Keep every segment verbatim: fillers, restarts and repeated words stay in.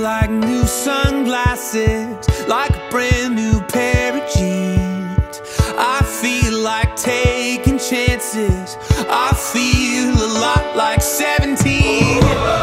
like new sunglasses, like a brand new pair of jeans. I feel like taking chances. I feel a lot like seventeen.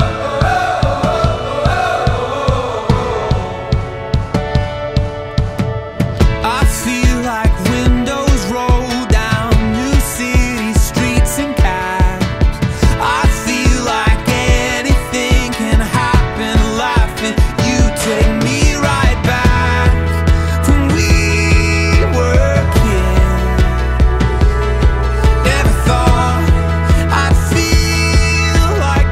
I feel like windows roll down new city streets and cabs. I feel like anything can happen, laughing. You take me right back when we were kids. Never thought I'd feel like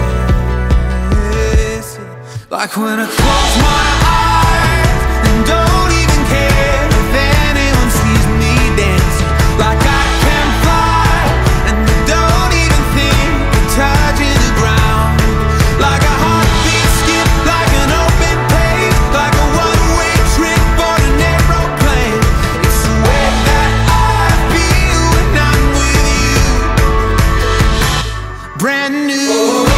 this. Like when I close my eyes and don't even care if anyone sees me dancing. Like I can fly and I don't even think of touching the ground. Like a heartbeat skip, like an open page, like a one-way trip on an aeroplane. It's the way that I feel when I'm with you. Brand new.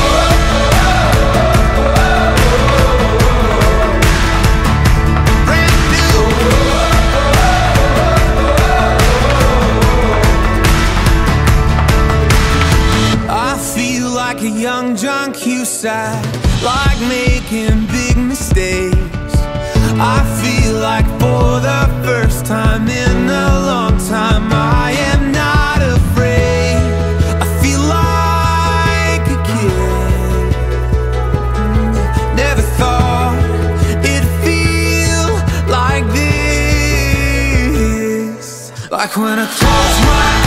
Like a young John Cusack, like making big mistakes. I feel like for the first time in a long time I am not afraid. I feel like a kid. Never thought it'd feel like this. Like when I close my eyes